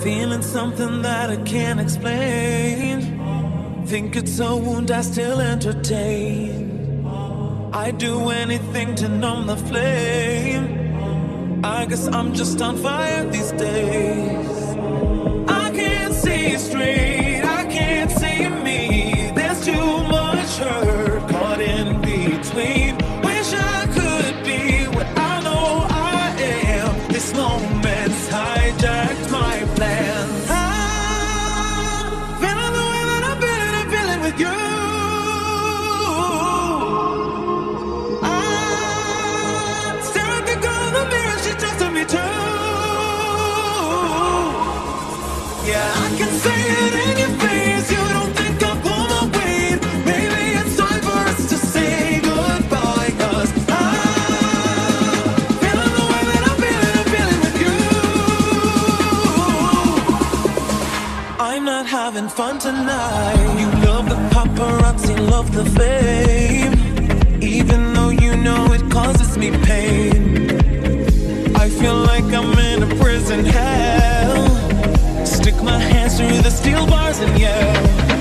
Feeling something that I can't explain. Think it's a wound I still entertain. I'd do anything to numb the flame. I guess I'm just on fire these days. I can't see straight, I can't see me. There's too much hurt caught in between. Wish I could be what I know I am. This moment's hijacked my plans. I'm feeling the way that I'm feeling with you. I'm staring at the girl in the mirror, she's just to me too. Yeah, I can see it in your face. You don't think I'll pull my weight. Maybe it's time for us to say goodbye. 'Cause I'm feeling the way that I'm feeling with you. I'm not having fun tonight. You love the paparazzi, love the fame, even though you know it causes me pain. I feel like I'm in a prison hell. Stick my hands through the steel bars and yell.